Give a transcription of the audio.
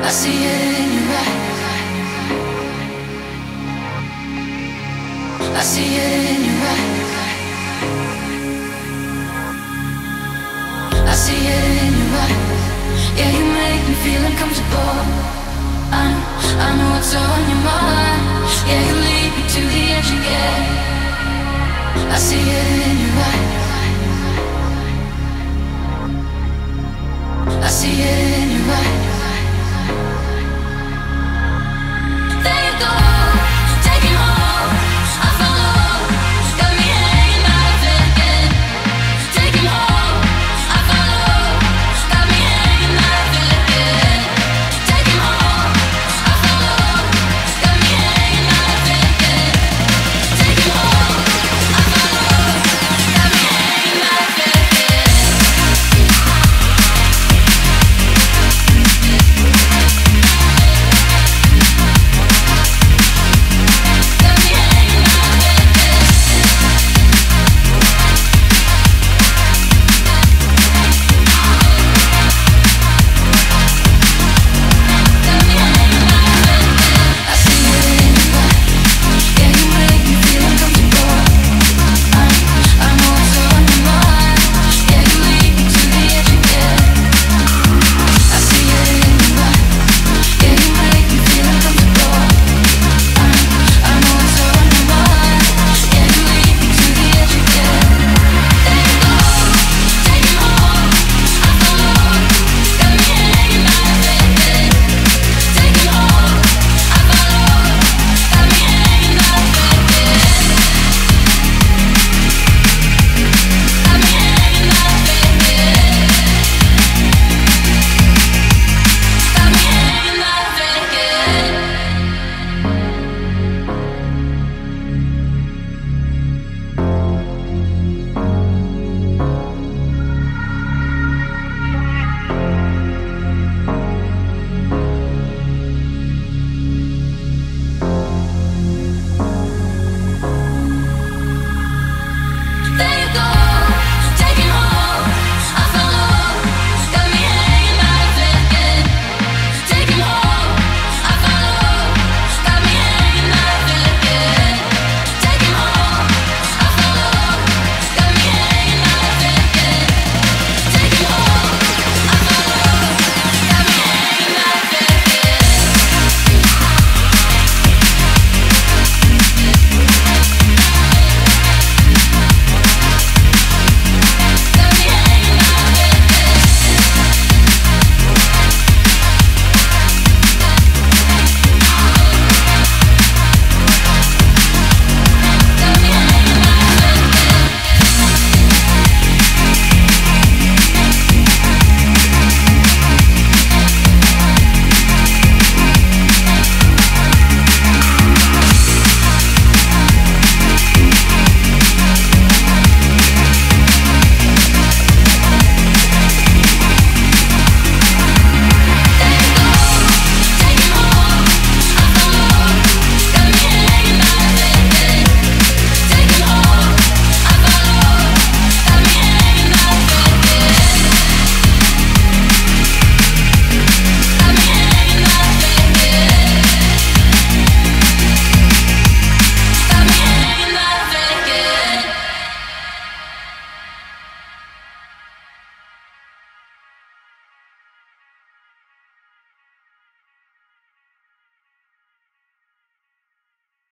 I see it in your eyes. I see it in your eyes. I see it in your eyes. Yeah, you make me feel uncomfortable. I know what's on your mind. Yeah, you lead me to the edge again. I see it in your eyes. I see it.